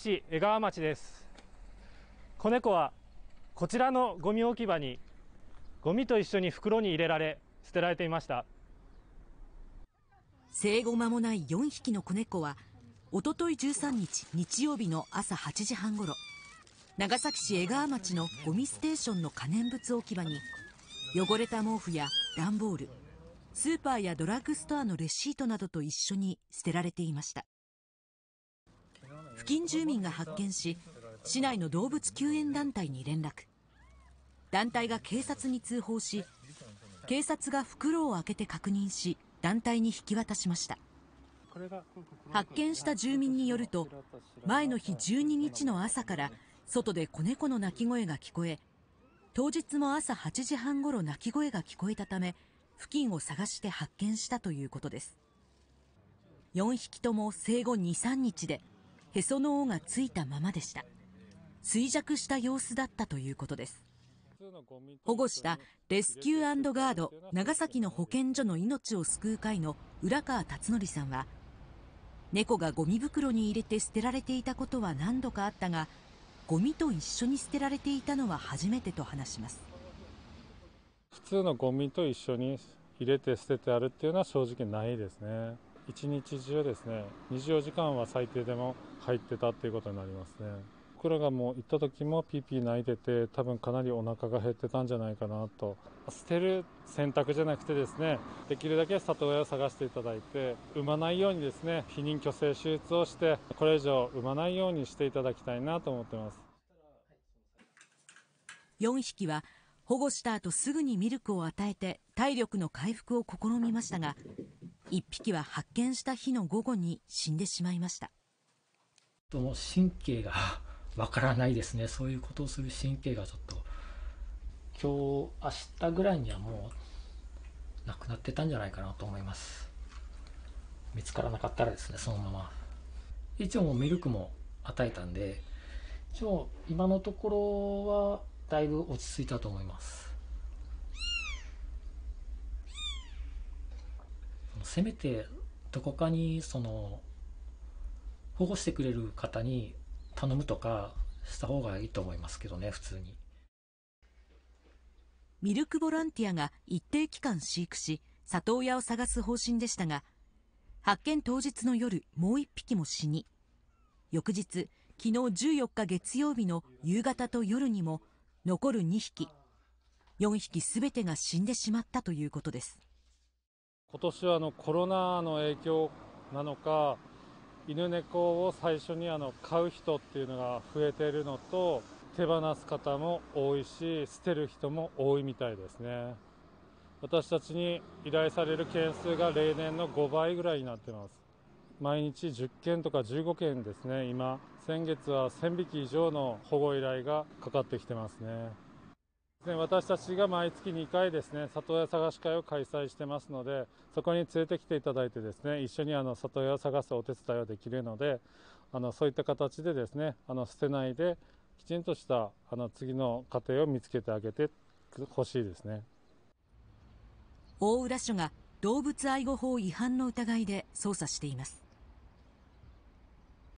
市江川町です。子猫はこちらのゴミ置き場にゴミと一緒に袋に入れられ捨てられていました。 生後間もない4匹の子猫はおととい13日日曜日の朝8時半ごろ、長崎市江川町のゴミステーションの可燃物置き場に汚れた毛布や段ボール、スーパーやドラッグストアのレシートなどと一緒に捨てられていました。付近住民が発見し、市内の動物救援団体に連絡。団体が警察に通報し、警察が袋を開けて確認し、団体に引き渡しました。発見した住民によると、前の日12日の朝から外で子猫の鳴き声が聞こえ、当日も朝8時半ごろ鳴き声が聞こえたため、付近を探して発見したということです。4匹とも生後2、3日でへその緒がついたままでした。衰弱した様子だったということです。保護したレスキュー&ガード長崎の保健所の命を救う会の浦川達則さんは、猫がゴミ袋に入れて捨てられていたことは何度かあったが、ゴミと一緒に捨てられていたのは初めてと話します。 普通のゴミと一緒に入れて捨ててあるっていうのは正直ないですね。一日中ですね、24時間は最低でも入ってたっていうことになりますね。僕らがもう行った時もピーピー泣いてて、多分かなりお腹が減ってたんじゃないかなと。捨てる選択じゃなくてですね、できるだけ里親を探していただいて、産まないようにですね、避妊去勢手術をして、これ以上産まないようにしていただきたいなと思ってます。 4匹は保護した後すぐにミルクを与えて体力の回復を試みましたが、1匹は発見した日の午後に死んでしまいました。 もう神経がわからないですね。そういうことをする神経がちょっと今日明日ぐらいにはもうなくなってたんじゃないかなと思います。見つからなかったらですね、そのまま一応もうミルクも与えたんで、一応今のところはだいぶ落ち着いたと思います。せめてどこかに保護してくれる方に頼むとかした方がいいと思いますけどね、普通に。 ミルクボランティアが一定期間飼育し、里親を探す方針でしたが、発見当日の夜もう1匹も死に、翌日昨日14日月曜日の夕方と夜にも残る2匹、4匹すべてが死んでしまったということです。 今年はコロナの影響なのか、犬猫を最初に飼う人っていうのが増えているのと、手放す方も多いし、捨てる人も多いみたいですね。私たちに依頼される件数が例年の5倍ぐらいになってます。毎日10件とか15件ですね。今、先月は1000匹以上の保護依頼がかかってきてますね。私たちが毎月2回ですね、里親探し会を開催してますので、そこに連れてきていただいてですね、一緒に里親を探すお手伝いをできるので、そういった形でですね、捨てないできちんとした次の家庭を見つけてあげてほしいですね。 大浦署が動物愛護法違反の疑いで捜査しています。